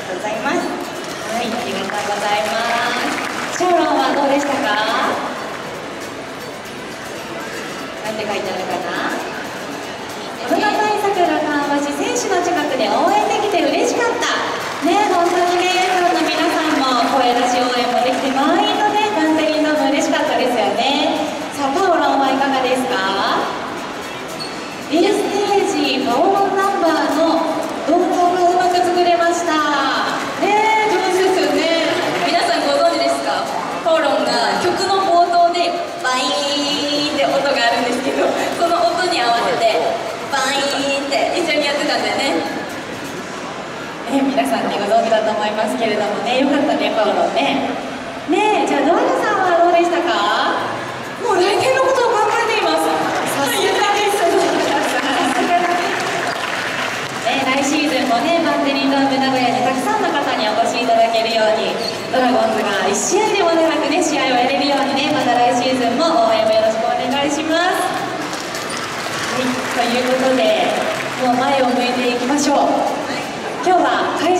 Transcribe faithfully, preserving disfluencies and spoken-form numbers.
とうございます。はい、ありがとうございます。シャオロンはどうでしたか？なんて書いてあるかな？コロナ対策が緩和し、選手の近くで応援できて嬉しかった。ね、本当にね、ファンの皆さんも声出し応援もできて、満員のね、バンテリンドーム嬉しかったですよね。さあ、パオロンはいかがですか？インステージ、パオロンナンバーの動画がうまく作れました。ね、上手ですよね。 皆さんご存知ですか？パオロンが曲の冒頭でバイーンって音があるんですけど、その音に合わせてバイーンって一緒にやってたんだよね。 ね、皆さんねご存知だと思いますけれどもね、よかったね、パオロンね。ねえ、じゃあドアラさんはどうでしたか？もう来年のことを考えています。さすがです。さすがだね。ね、来シーズンもね、バンテリンドーム名古屋にたくさんの方にお越しいただけるように、ドラゴンズがいち試合でも長くね、試合をやれるようにね、また来シーズンも応援もよろしくお願いします。はい、ということで、もう前を向いていきましょう。今日は開